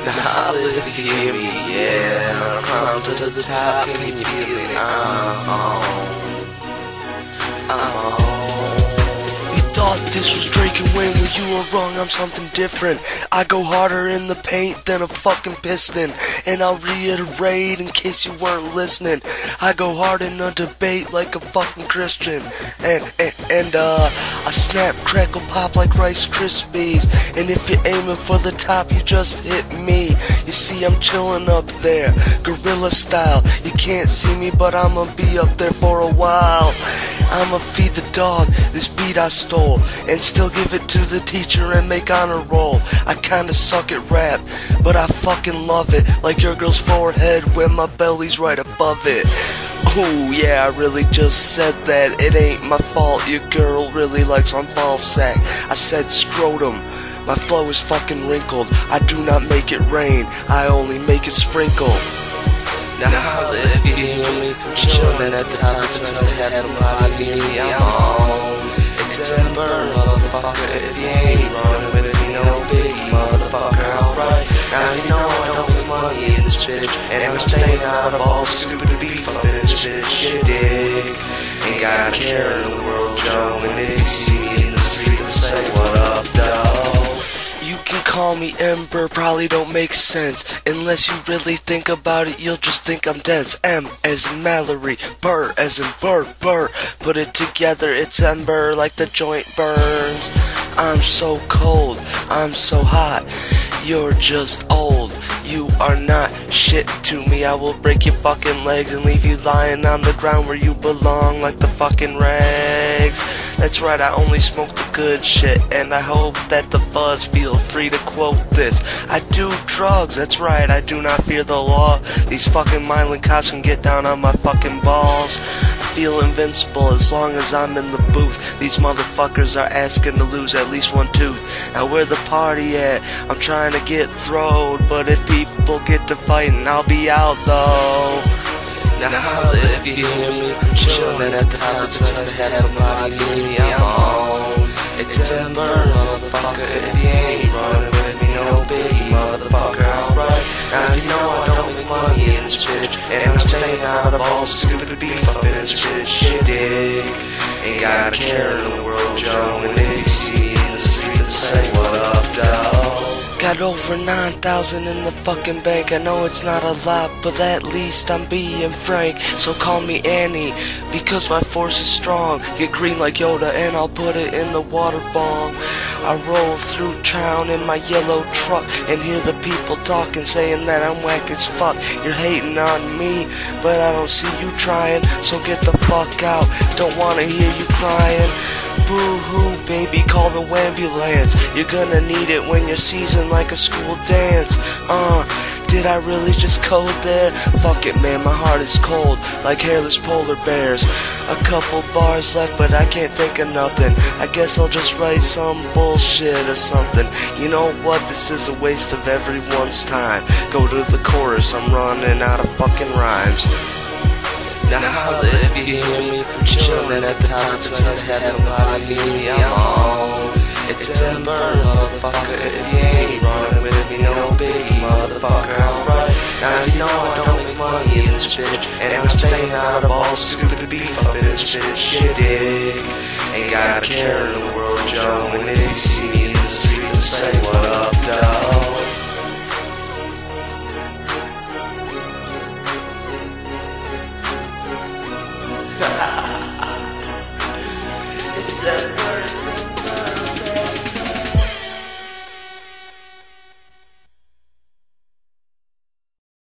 Now if you hear me, yeah, climb to the top, can you feel it? I'm on. You thought this was Drake and Wayne, well you were wrong, I'm something different. I go harder in the paint than a fucking piston. And I'll reiterate in case you weren't listening, I go hard in a debate like a fucking Christian. And I snap, crackle, pop like Rice Krispies. And if you're aiming for the top, you just hit me. You see I'm chillin' up there, guerrilla style. You can't see me, but I'ma be up there for a while. I'ma feed the dog this beat I stole, and still give it to the teacher and make honor roll. I kinda suck at rap, but I fucking love it, like your girl's forehead when my belly's right above it. Ooh, yeah, I really just said that. It ain't my fault, your girl really likes my ball sack. I said scrotum. My flow is fucking wrinkled. I do not make it rain, I only make it sprinkle. Now if you hear me, I'm chillin' at the top, it's nice to have nobody near me, I'm on. It's a Burr, motherfucker, if you ain't running with me, no biggie, motherfucker, alright. Now you know I don't make money in this bitch, and I'm staying out of all stupid beef up in this bitch, you dig? Ain't got a care in the world, Joe, and if you see me in the street, then say what up, though. You can call me Ember, probably don't make sense. Unless you really think about it, you'll just think I'm dense. M as in Mallory, Burr as in Burr. Put it together, it's Ember like the joint burns. I'm so cold, I'm so hot. You're just old, you are not shit to me. I will break your fucking legs and leave you lying on the ground where you belong like the fucking rags. That's right, I only smoke the good shit, and I hope that the fuzz feel free to quote this. I do drugs, that's right, I do not fear the law. These fucking mindless cops can get down on my fucking balls. I feel invincible as long as I'm in the booth. These motherfuckers are asking to lose at least one tooth. Now where the party at? I'm trying to get throwed, but if people get to fighting, I'll be out though. Now if you hear me, I'm chillin' at the top, it's nice to have nobody near me, I'm on. It's a Burr, motherfucker, if you ain't running with me, no biggie, motherfucker, alright. Now you know I don't make money in this bitch, and I'm staying out of all stupid beef up in this bitch, you dig? Ain't got a care in the world, Joe, and if you see me in the street, then say what up, though. Got over 9,000 in the fucking bank. I know it's not a lot, but at least I'm being frank. So call me Annie, because my force is strong. Get green like Yoda and I'll put it in the water bong. I roll through town in my yellow truck and hear the people talking, saying that I'm whack as fuck. You're hating on me, but I don't see you trying, so get the fuck out. Don't wanna hear you crying. Boo-hoo, baby, call the ambulance. You're gonna need it when you're seasoned like a school dance. Did I really just code there? Fuck it, man, my heart is cold, like hairless polar bears. A couple bars left, but I can't think of nothing. I guess I'll just write some bullshit or something. You know what? This is a waste of everyone's time. Go to the chorus, I'm running out of fucking rhymes. Now if you hear me, I'm chillin' at the top, it's nice to have nobody near me, I'm on. It's a Burr, motherfucker, if you ain't running with me, no biggie, motherfucker, alright. Now you know I don't make money in this bitch, and I'm staying out of all stupid beef up in this bitch, you dig? Ain't got a care in the world, Joe, and if you see me in the street, then say what up, dog.